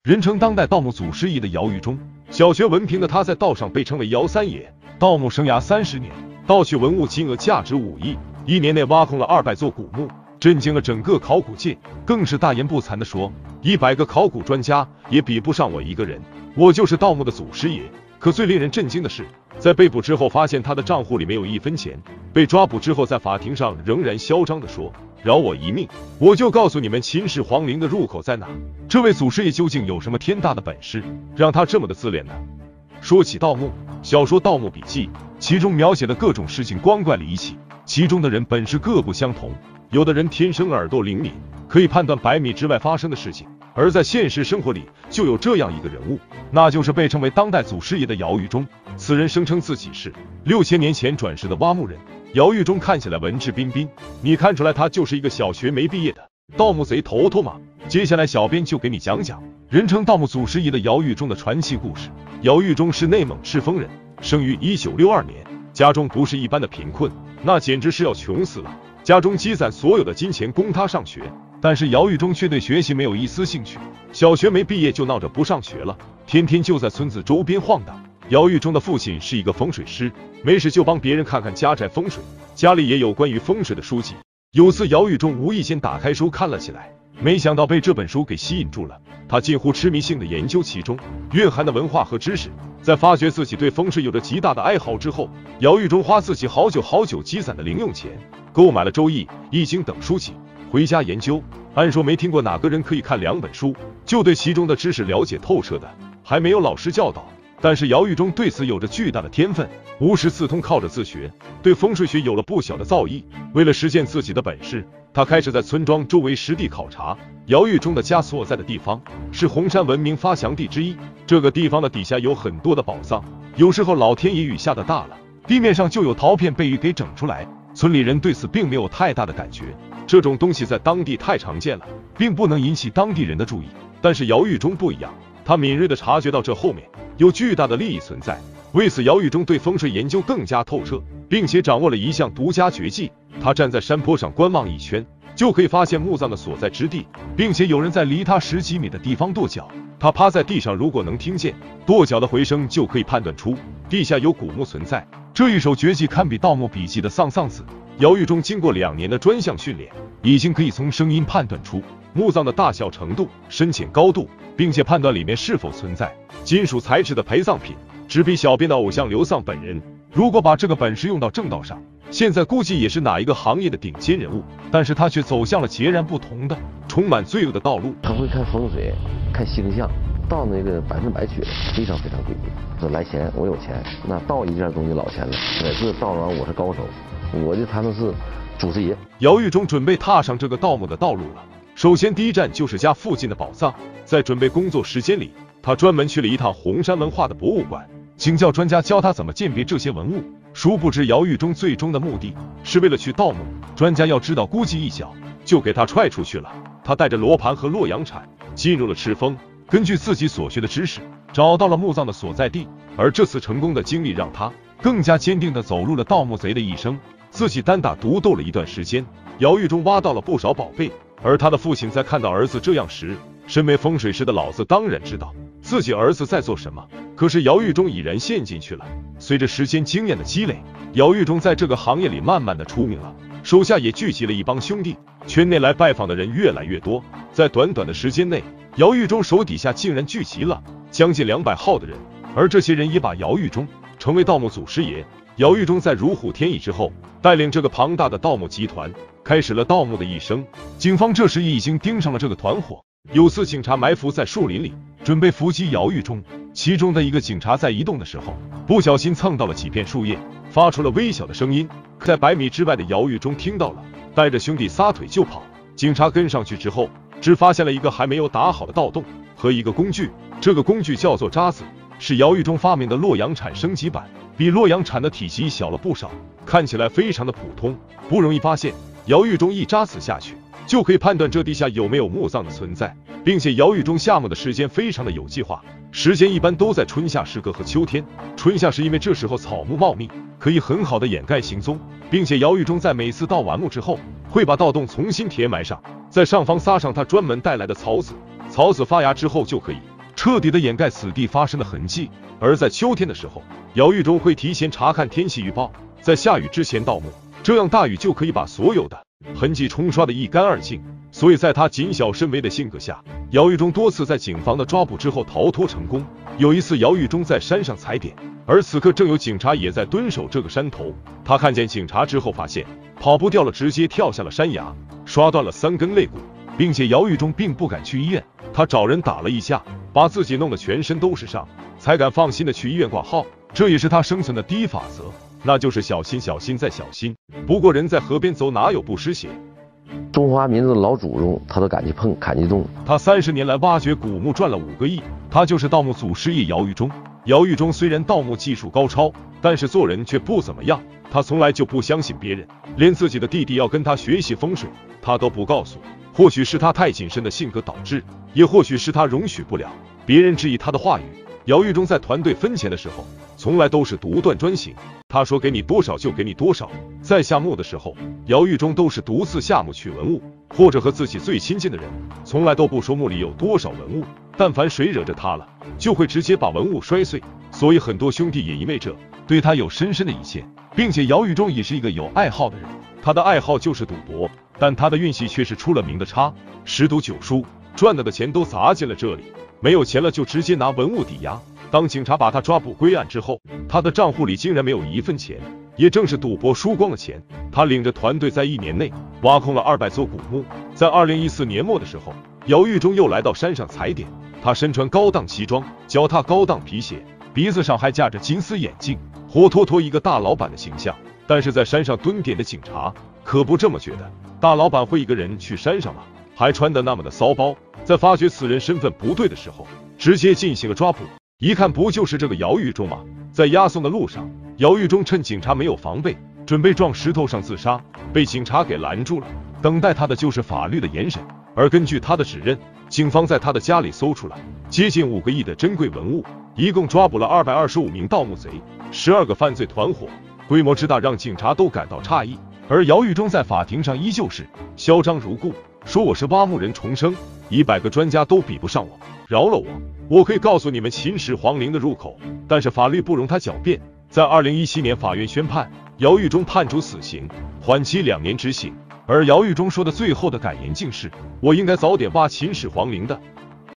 人称当代盗墓祖师爷的姚玉忠。小学文凭的他在道上被称为姚三爷，盗墓生涯30年，盗取文物金额价值5亿，1年内挖空了200座古墓，震惊了整个考古界，更是大言不惭地说，100个考古专家也比不上我一个人，我就是盗墓的祖师爷。可最令人震惊的是，在被捕之后发现他的账户里没有1分钱，被抓捕之后在法庭上仍然嚣张地说，饶我一命，我就告诉你们秦始皇陵的入口在哪。这位祖师爷究竟有什么天大的本事，让他这么的自恋呢？说起盗墓，小说《盗墓笔记》其中描写的各种事情光怪离奇，其中的人本是各不相同，有的人天生耳朵灵敏，可以判断100米之外发生的事情，而在现实生活里就有这样一个人物，那就是被称为当代祖师爷的姚玉忠。此人声称自己是6000年前转世的挖墓人。姚玉忠看起来文质彬彬，你看出来他就是一个小学没毕业的盗墓贼头头吗？接下来小编就给你讲讲人称盗墓祖师爷的姚玉忠的传奇故事。姚玉忠是内蒙赤峰人，生于1962年，家中不是一般的贫困，那简直是要穷死了。家中积攒所有的金钱供他上学，但是姚玉忠却对学习没有一丝兴趣，小学没毕业就闹着不上学了，天天就在村子周边晃荡。姚玉忠的父亲是一个风水师，没事就帮别人看看家宅风水，家里也有关于风水的书籍。有次姚玉忠无意间打开书看了起来，没想到被这本书给吸引住了，他近乎痴迷性的研究其中蕴含的文化和知识。在发觉自己对风水有着极大的爱好之后，姚玉忠花自己好久积攒的零用钱，购买了《周易》《易经》等书籍，回家研究。按说没听过哪个人可以看2本书就对其中的知识了解透彻的，还没有老师教导。但是姚玉忠对此有着巨大的天分，无师自通，靠着自学，对风水学有了不小的造诣。为了实现自己的本事，他开始在村庄周围实地考察。姚玉忠的家所在的地方是红山文明发祥地之一，这个地方的底下有很多的宝藏，有时候老天爷雨下的大了，地面上就有陶片被雨给整出来。村里人对此并没有太大的感觉，这种东西在当地太常见了，并不能引起当地人的注意。但是姚玉忠不一样，他敏锐地察觉到这后面有巨大的利益存在，为此姚玉忠对风水研究更加透彻，并且掌握了一项独家绝技。他站在山坡上观望一圈，就可以发现墓葬的所在之地，并且有人在离他10几米的地方跺脚。他趴在地上，如果能听见跺脚的回声，就可以判断出地下有古墓存在。这一手绝技堪比《盗墓笔记》的丧丧子。姚玉忠经过2年的专项训练，已经可以从声音判断出墓葬的大小程度、深浅高度，并且判断里面是否存在金属材质的陪葬品，只比小编的偶像刘丧本人。如果把这个本事用到正道上，现在估计也是哪一个行业的顶尖人物。但是他却走向了截然不同的充满罪恶的道路。 他会看风水，看星象，盗那个100%去的，非常诡异。说来钱，我有钱，那盗一件东西老钱了，每次盗完我是高手，我就他们是祖师爷。 姚玉忠准备踏上这个盗墓的道路了。首先第一站就是家附近的宝藏。在准备工作时间里，他专门去了一趟红山文化的博物馆，请教专家教他怎么鉴别这些文物。殊不知姚玉忠最终的目的是为了去盗墓，专家要知道估计一脚就给他踹出去了。他带着罗盘和洛阳铲进入了赤峰，根据自己所学的知识找到了墓葬的所在地。而这次成功的经历让他更加坚定地走入了盗墓贼的一生。自己单打独斗了一段时间，姚玉忠挖到了不少宝贝。而他的父亲在看到儿子这样时，身为风水师的老子当然知道自己儿子在做什么，可是姚玉忠已然陷进去了。随着时间经验的积累，姚玉忠在这个行业里慢慢的出名了，手下也聚集了一帮兄弟，圈内来拜访的人越来越多。在短短的时间内，姚玉忠手底下竟然聚集了将近200号的人，而这些人也把姚玉忠成为盗墓祖师爷。姚玉忠在如虎添翼之后，带领这个庞大的盗墓集团开始了盗墓的一生。警方这时已经盯上了这个团伙。有次警察埋伏在树林里，准备伏击姚玉忠，其中的一个警察在移动的时候不小心蹭到了几片树叶，发出了微小的声音。在100米之外的姚玉忠听到了，带着兄弟撒腿就跑。警察跟上去之后，只发现了一个还没有打好的盗洞和一个工具，这个工具叫做渣子，是姚玉忠发明的洛阳铲升级版，比洛阳铲的体积小了不少，看起来非常的普通，不容易发现。姚玉忠一扎死下去，就可以判断这地下有没有墓葬的存在，并且姚玉忠下墓的时间非常的有计划，时间一般都在春夏时隔和秋天。春夏是因为这时候草木茂密，可以很好的掩盖行踪，并且姚玉忠在每次盗完墓之后，会把盗洞重新填埋上，在上方撒上他专门带来的草籽，草籽发芽之后就可以彻底的掩盖此地发生的痕迹。而在秋天的时候，姚玉忠会提前查看天气预报，在下雨之前盗墓，这样大雨就可以把所有的痕迹冲刷得一干二净。所以在他谨小慎微的性格下，姚玉忠多次在警方的抓捕之后逃脱成功。有一次，姚玉忠在山上踩点，而此刻正有警察也在蹲守这个山头。他看见警察之后，发现跑不掉了，直接跳下了山崖，刷断了3根肋骨，并且姚玉忠并不敢去医院，他找人打了一架，把自己弄得全身都是伤，才敢放心的去医院挂号。这也是他生存的第一法则，那就是小心小心再小心。不过人在河边走，哪有不湿鞋？ 中华民族的老祖宗他都敢去碰，敢去动。 他30年来挖掘古墓赚了5个亿，他就是盗墓祖师爷姚玉忠。姚玉忠虽然盗墓技术高超，但是做人却不怎么样。他从来就不相信别人，连自己的弟弟要跟他学习风水，他都不告诉。或许是他太谨慎的性格导致，也或许是他容许不了别人质疑他的话语。姚玉忠在团队分钱的时候，从来都是独断专行，他说给你多少就给你多少。在下墓的时候，姚玉忠都是独自下墓取文物，或者和自己最亲近的人，从来都不说墓里有多少文物。但凡谁惹着他了，就会直接把文物摔碎。所以很多兄弟也因为这对他有深深的一见，并且姚玉忠也是一个有爱好的人，他的爱好就是赌博，但他的运气却是出了名的差，10赌9输，赚到的钱都砸进了这里，没有钱了就直接拿文物抵押。当警察把他抓捕归案之后，他的账户里竟然没有1分钱，也正是赌博输光了钱。他领着团队在1年内挖空了200座古墓。在2014年末的时候，姚玉忠又来到山上踩点，他身穿高档西装，脚踏高档皮鞋，鼻子上还架着金丝眼镜，活脱脱一个大老板的形象。但是在山上蹲点的警察可不这么觉得，大老板会一个人去山上吗？还穿得那么的骚包。在发觉此人身份不对的时候，直接进行了抓捕。一看不就是这个姚玉忠吗？在押送的路上，姚玉忠趁警察没有防备，准备撞石头上自杀，被警察给拦住了。等待他的就是法律的严审。而根据他的指认，警方在他的家里搜出了接近5个亿的珍贵文物，一共抓捕了225名盗墓贼，12个犯罪团伙，规模之大让警察都感到诧异。而姚玉忠在法庭上依旧是嚣张如故，说我是挖墓人重生，100个专家都比不上我，饶了我，我可以告诉你们秦始皇陵的入口。但是法律不容他狡辩。在2017年，法院宣判姚玉忠判处死刑，缓期2年执行。而姚玉忠说的最后的感言竟是：我应该早点挖秦始皇陵的。